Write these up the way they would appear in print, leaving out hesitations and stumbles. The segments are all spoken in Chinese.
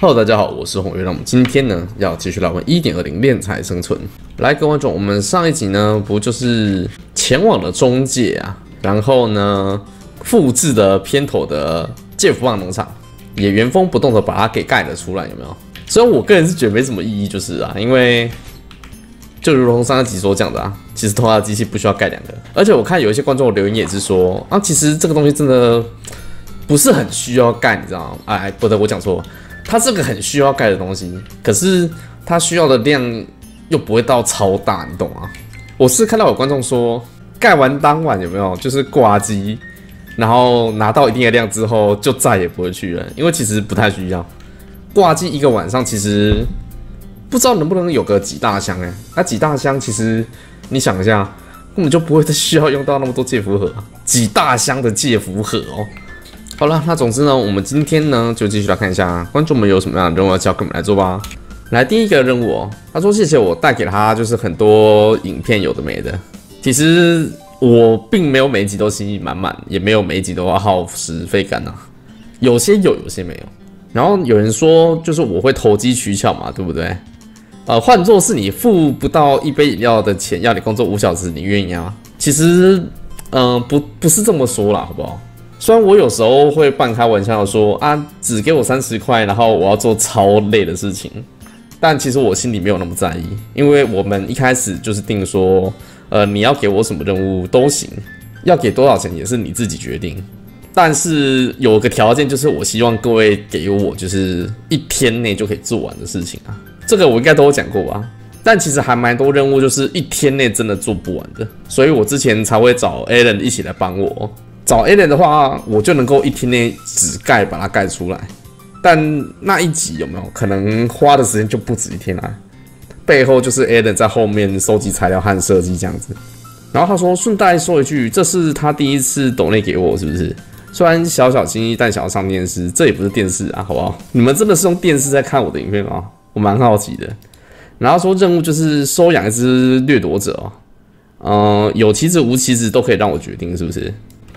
Hello， 大家好，我是红月。那我们今天呢，要继续来玩 1.20 炼材生存。来，各位观众，我们上一集呢，不就是前往了中介啊，然后呢，复制的片头的介福棒农场，也原封不动的把它给盖了出来，有没有？虽然我个人是觉得没什么意义，就是啊，因为就如同上一集所讲的啊，其实拖拉机器不需要盖2个，而且我看有一些观众留言也是说啊，其实这个东西真的不是很需要盖，你知道吗？哎，不对，我讲错。它是个很需要盖的东西，可是它需要的量又不会到超大，你懂吗？我是看到有观众说，盖完当晚有没有就是挂机，然后拿到一定的量之后就再也不会去了，因为其实不太需要。挂机1个晚上，其实不知道能不能有个几大箱哎，那几大箱其实你想一下，根本就不会再需要用到那么多介福盒啊，几大箱的介福盒哦。好了，那总之呢，我们今天呢就继续来看一下观众们有什么样的任务要交给我们来做吧。来，第一个任务哦，他说谢谢我带给他就是很多影片有的没的。其实我并没有每一集都心意满满，也没有每一集都要耗时费感啊，有些有，有些没有。然后有人说就是我会投机取巧嘛，对不对？换作是你付不到一杯饮料的钱，要你工作5小时，你愿意啊？其实不是这么说啦，好不好？虽然我有时候会半开玩笑说啊，只给我30块，然后我要做超累的事情，但其实我心里没有那么在意，因为我们一开始就是定说，你要给我什么任务都行，要给多少钱也是你自己决定，但是有个条件就是我希望各位给我就是1天内就可以做完的事情啊，这个我应该都有讲过吧。但其实还蛮多任务就是1天内真的做不完的，所以我之前才会找 Alan 一起来帮我。找 Alan 的话，我就能够1天内只盖把它盖出来，但那一集有没有可能花的时间就不止1天啊？背后就是 Alan 在后面收集材料和设计这样子。然后他说顺带说一句，这是他第一次抖内给我，是不是？虽然小小心意，但想要上电视，这也不是电视啊，好不好？你们真的是用电视在看我的影片吗？我蛮好奇的。然后说任务就是收养一只掠夺者哦，有旗子无旗子都可以让我决定，是不是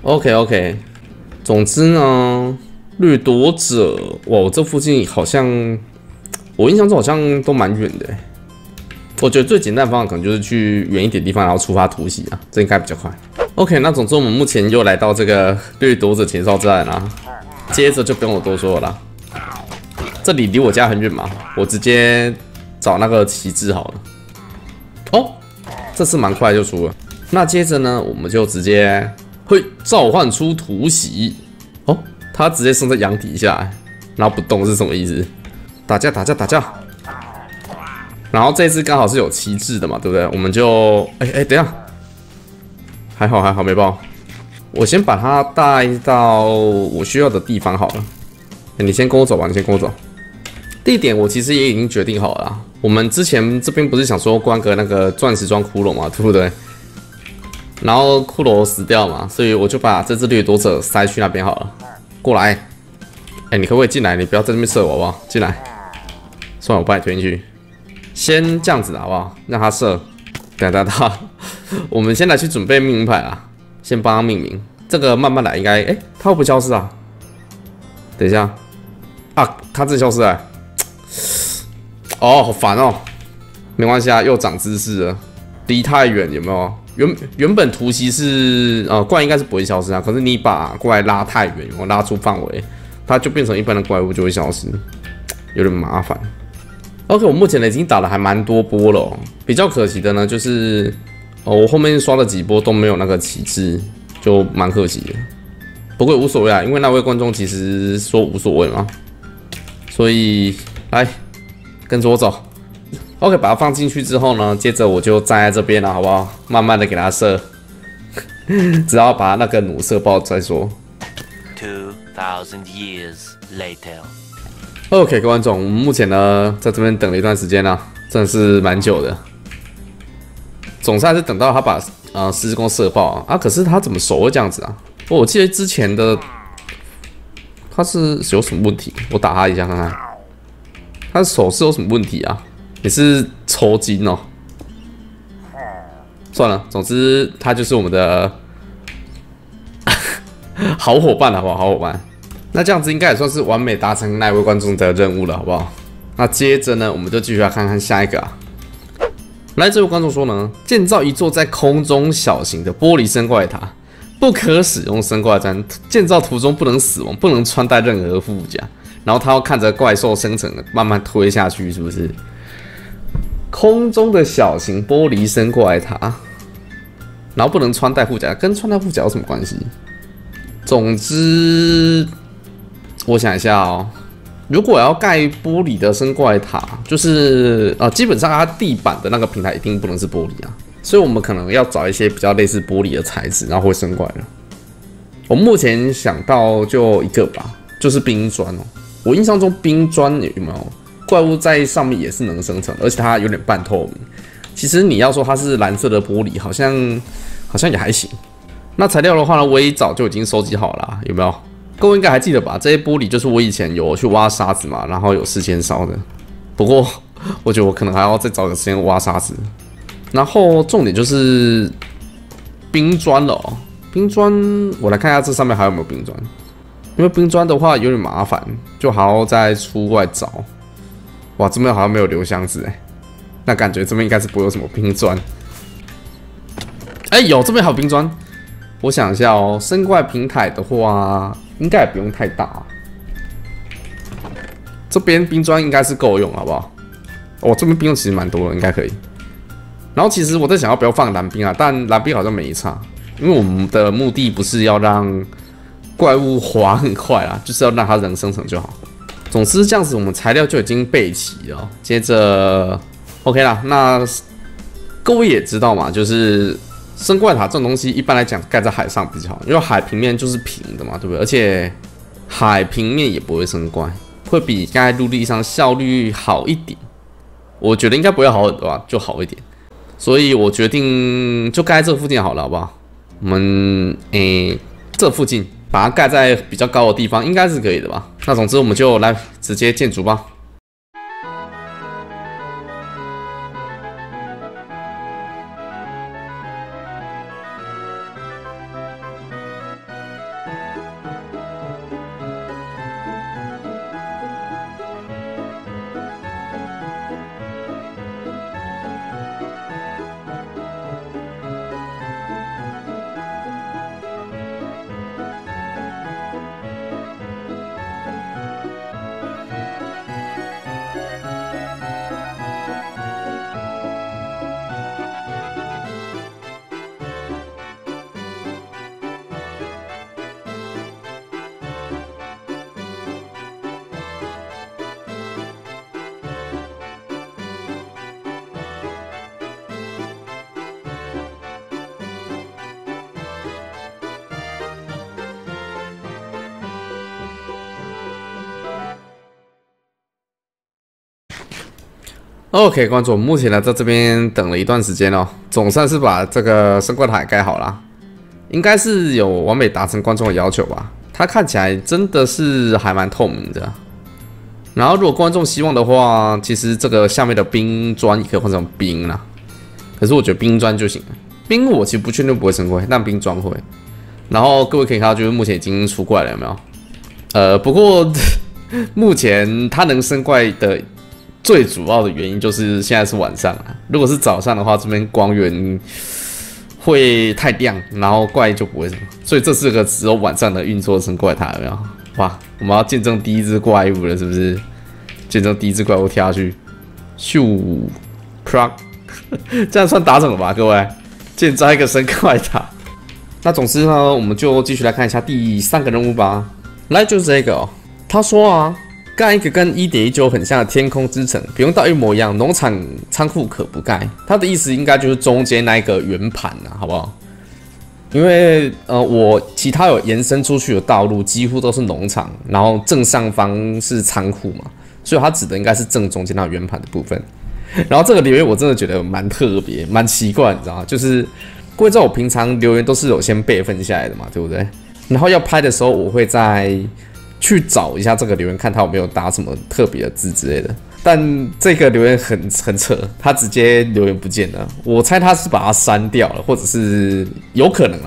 ？OK， 总之呢，掠夺者，哇，这附近好像，我印象中好像都蛮远的。我觉得最简单的方法可能就是去远一点的地方，然后触发突袭啊，这应该比较快。OK， 那总之我们目前又来到这个掠夺者前哨站啦，接着就不用我多说了啦。这里离我家很远嘛，我直接找那个旗帜好了。哦，这次蛮快就出了。那接着呢，我们就直接。会召唤出突袭哦，他直接升在阳底下，然后不动是什么意思？打架！然后这次刚好是有旗帜的嘛，对不对？我们就等一下，还好没爆。我先把它带到我需要的地方好了。你先跟我走吧，地点我其实也已经决定好了啦。我们之前这边不是想说关个那个钻石装骷髅嘛，对不对？然后骷髅死掉嘛，所以我就把这只掠夺者塞去那边好了。过来，你可不可以进来？你不要在那边射我好不好？进来。算了，我把你推进去。先这样子好不好？让他射。等，我们先来去准备命名牌啦。先帮他命名，这个慢慢来，应该他会不会消失啊？等一下啊，他真消失了。哦，好烦哦。没关系啊，又长知识了。离太远有没有？原本突袭是怪应该是不会消失啊，可是你把怪拉太远，我拉出范围，它就变成一般的怪物就会消失，有点麻烦。OK， 我目前呢已经打了还蛮多波了哦，比较可惜的呢就是我后面刷了几波都没有那个旗帜，就蛮可惜的。不过也无所谓啊，因为那位观众其实说无所谓嘛，所以来跟着我走。OK， 把它放进去之后呢，接着我就站在这边了，好不好？慢慢的给它射，只要把那个弩射爆再说。2000 years later。OK， 各位观众，我们目前呢在这边等了一段时间了，真的是蛮久的。总算是等到他把十字弓射爆啊，可是他怎么手会这样子啊？我记得之前的他是有什么问题？我打他一下看看，他的手是有什么问题啊？也是抽筋哦。算了，总之他就是我们的好伙伴，好不好？好伙伴。 那这样子应该也算是完美达成那一位观众的任务了，好不好？那接着呢，我们就继续来看看下一个啊。来，这位观众说呢，建造一座在空中小型的玻璃生怪塔，不可使用生怪毡，建造途中不能死亡，不能穿戴任何附甲。然后他要看着怪兽生成慢慢推下去，是不是？空中的小型玻璃生怪塔，然后不能穿戴护甲，跟穿戴护甲有什么关系？总之，我想一下哦，如果要盖玻璃的生怪塔，就是基本上它地板的那个平台一定不能是玻璃啊，所以我们可能要找一些比较类似玻璃的材质，然后会生怪的。我目前想到就一个吧，就是冰砖哦。我印象中冰砖有没有？怪物在上面也是能生成，而且它有点半透明。其实你要说它是蓝色的玻璃，好像也还行。那材料的话呢，我也早就已经收集好了，有没有？各位应该还记得吧？这些玻璃就是我以前有去挖沙子嘛，然后有事先烧的。不过我觉得我可能还要再找个时间挖沙子。然后重点就是冰砖了哦。冰砖，我来看一下这上面还有没有冰砖。因为冰砖的话有点麻烦，就还要再出外找。哇，这边好像没有留箱子哎，那感觉这边应该是不会有什么冰砖。哎，有，这边还有冰砖。我想一下哦，生怪平台的话，应该也不用太大。这边冰砖应该是够用，好不好？哦，这边冰砖其实蛮多的，应该可以。然后其实我在想要不要放蓝冰啊，但蓝冰好像没差，因为我们的目的不是要让怪物滑很快啦，就是要让它人生成就好。总之这样子，我们材料就已经备齐了。接着 ，OK 啦，那各位也知道嘛，就是生怪塔这种东西，一般来讲盖在海上比较好，因为海平面就是平的嘛，对不对？而且海平面也不会生怪，会比盖在陆地上效率好一点。我觉得应该不会好很多吧，就好一点。所以我决定就盖在这附近好了，好不好？我们这附近。把它盖在比较高的地方，应该是可以的吧？那总之我们就来直接建筑吧。OK， 观众，目前呢在这边等了一段时间哦，总算是把这个生怪塔盖好了，应该是有完美达成观众的要求吧。它看起来真的是还蛮透明的。然后如果观众希望的话，其实这个下面的冰砖也可以换成冰啦。可是我觉得冰砖就行了，冰我其实不确定不会生怪，但冰砖会。然后各位可以看到，就是目前已经出怪了，有没有？不过目前它能生怪的最主要的原因就是现在是晚上啊。如果是早上的话，这边光源会太亮，然后怪就不会什么。所以这是个只有晚上的运作生怪塔，有没有？哇，我们要见证第一只怪物了，是不是？见证第一只怪物跳下去，咻 ，prog， 这样算达成了吧，各位？建造一个生怪塔。那总之呢，我们就继续来看一下第3个任务吧。来，就是这个哦。他说啊，盖一个跟1.19很像的天空之城，不用到一模一样，农场仓库可不盖。他的意思应该就是中间那一个圆盘啊，好不好？因为我其他有延伸出去的道路几乎都是农场，然后正上方是仓库嘛，所以它指的应该是正中间那圆盘的部分。然后这个留言我真的觉得蛮特别、蛮奇怪，你知道吗？就是各位知道我平常留言都是有先备份下来的嘛，对不对？然后要拍的时候，我会再去找一下这个留言，看他有没有打什么特别的字之类的。但这个留言很扯，他直接留言不见了。我猜他是把它删掉了，或者是有可能啦，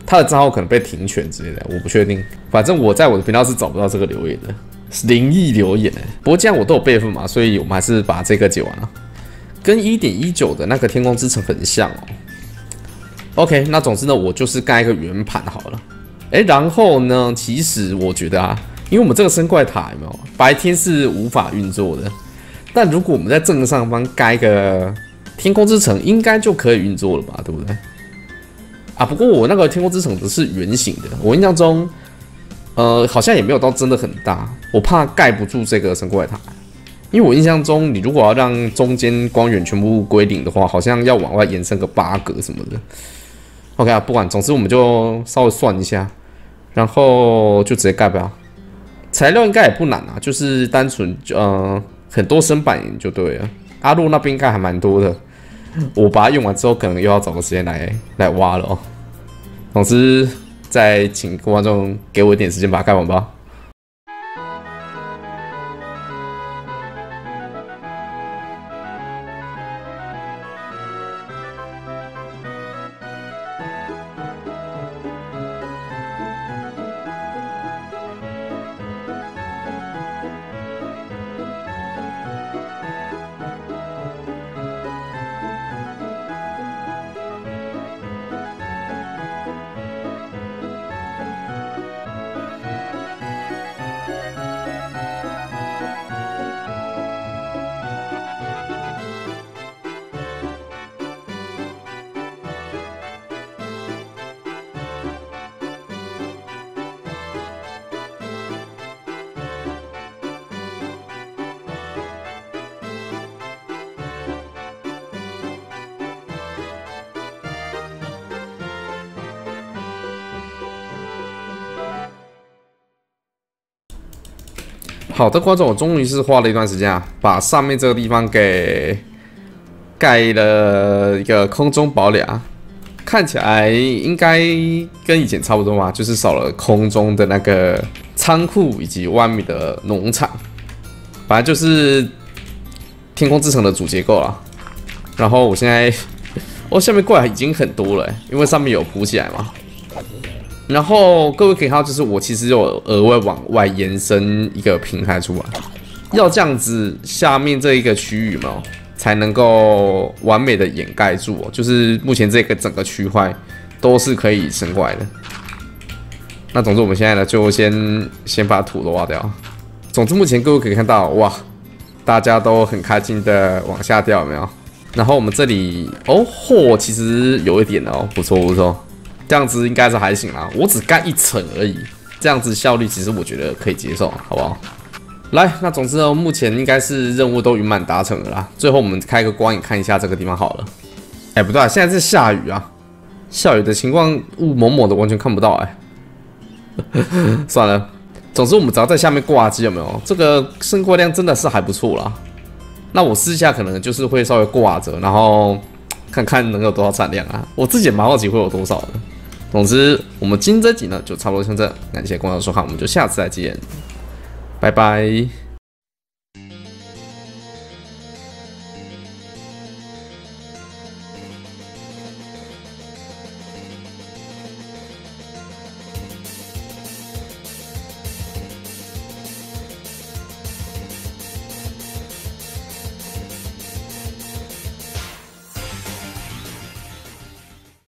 他的账号可能被停权之类的，我不确定。反正我在我的频道是找不到这个留言的，灵异留言哎。不过既然我都有备份嘛，所以我们还是把这个解完了。跟 1.19 的那个天空之城很像哦。OK， 那总之呢，我就是盖一个圆盘好了。然后呢，其实我觉得啊，因为我们这个生怪塔有没有白天是无法运作的，但如果我们在正上方盖一个天空之城，应该就可以运作了吧，对不对？啊，不过我那个天空之城只是圆形的，我印象中，好像也没有到真的很大，我怕盖不住这个生怪塔。因为我印象中，你如果要让中间光源全部归零的话，好像要往外延伸个8格什么的。OK 啊，不管，总之我们就稍微算一下，然后就直接盖吧。材料应该也不难啊，就是单纯很多生板岩就对了。阿路那边应该还蛮多的，我把它用完之后，可能又要找个时间来挖了哦。总之，再请各位观众给我一点时间把它盖完吧。好的，观众，我终于是花了一段时间啊，把上面这个地方给盖了一个空中堡垒，看起来应该跟以前差不多嘛，就是少了空中的那个仓库以及外面的农场，反正就是天空之城的主结构啦。然后我现在，下面怪已经很多了，因为上面有铺起来嘛。然后各位可以看到，就是我其实有额外往外延伸一个平台出来，要这样子下面这一个区域嘛，才能够完美的掩盖住哦。就是目前这个整个区块都是可以生怪的。那总之我们现在呢，就先把土都挖掉。总之目前各位可以看到，哇，大家都很开心的往下掉，有没有？然后我们这里货其实有一点哦，不错不错。这样子应该是还行啦，我只盖1层而已，这样子效率其实我觉得可以接受，好不好？来，那总之呢，目前应该是任务都圆满达成了啦。最后我们开个光影看一下这个地方好了。不对，现在是下雨啊，下雨的情况雾蒙蒙的，完全看不到算了，总之我们只要在下面挂机，有没有？这个生怪量真的是还不错啦。那我私下可能就是会稍微挂着，然后看看能有多少产量啊，我自己也蛮好奇会有多少的。总之，我们今天这集呢就差不多像这，感谢观众收看，我们就下次再见，拜拜。